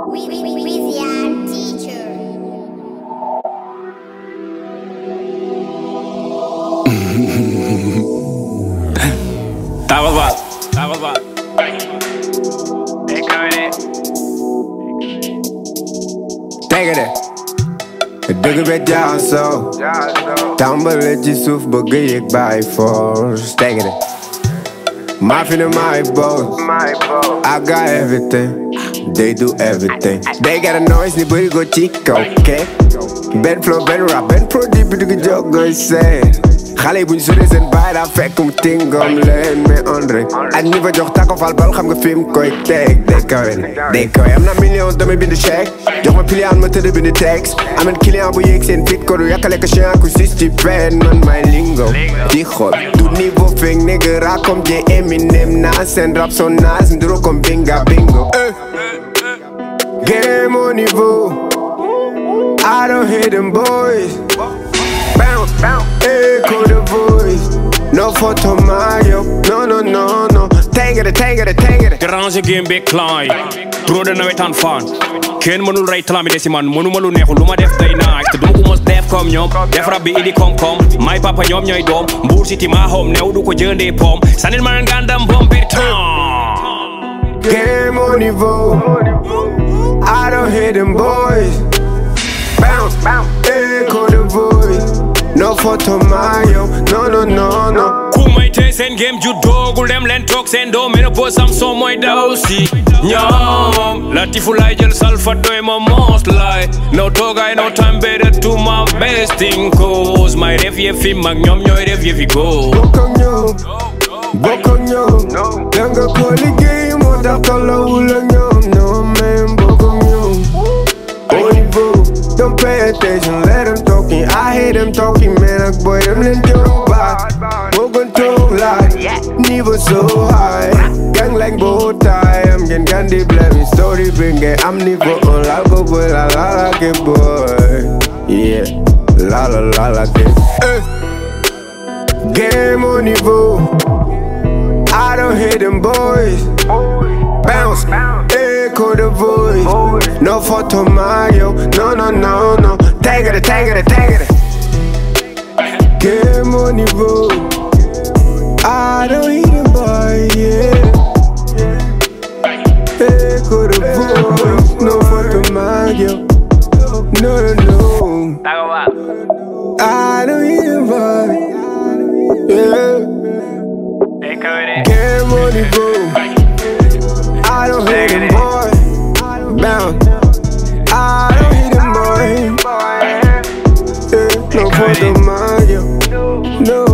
Wizard teacher. Tava bad. Take it. Dugg bet jaxasoo. Tàmbale ci suuf bëgg yëg by force. Take it. My feeling my boss. I got everything. They do everything. They got a noise, ni bëri go ci kaw, okay? Ben flow, ben rap, ben produit bi dugg jóg goy seen. Xale yi buñ sori seen baay daa fekk mu tingom leen mais André ak ñi fa jox tako fal bal xam nga fi mu koy teg. Day kawe am na million damay bind chèque jox ma pliant ma tëdd bind texte amen client bu yéeg seen fit ko du yàkkale ko chien ku sis ci pen man may lingo di xool du niveau feng nigga rap comme J Eminem naa seen rap son naas nduro comme binga bingo game au niveau I don't hate them boys. Echo the voice. No photo Mario. No. Tang it. Déranger game be klein. Pro de nawetaan fan. Kenn mënul rey talent bi desi man mënuma lu neexul lu ma def day naaj te duma ko mos def comme ñoom def rab bi indi koom-koom may papa ñoom ñooy doom Mbuur City maa home new du ko jëndee pom sanil ma ngandam bom bir temps. Game au niveau. I don't hate them boys. Echo the voice. No photo Mario. No. Ku may tey seen game ju doogul dem leen toog seen doom mena po Samson mooy daw si ñoom Latifu lay jël salfa doy ma most lay no toogaay no time better to my best thing cause may def yëfi mag ñoom ñooy def yëfi góor bokk ak ñoom danga ko liggéey moo tax tollawul ak ñoom no man bokk ak ñoom au niveau don't pay attention let them talking I hate them talking man ak boy dem leen jëru baat moo gën toog laaj niveau so high gang like bow tie am ngeen gandi blame story bi ngeen am niveau on la ko boy la ke boy yeah la ke game au niveau I don't hate them boys. Bounce, echo the voice. No photo Mario. No. Tang it. Game au niveau. I don't hate them boys, yeah. Echo the voice. No photo Mario. No. I don't hate them boys, yeah. Game on the go. I don't hate them boy. Bounce. I don't hate them boy. No for the Mario. No.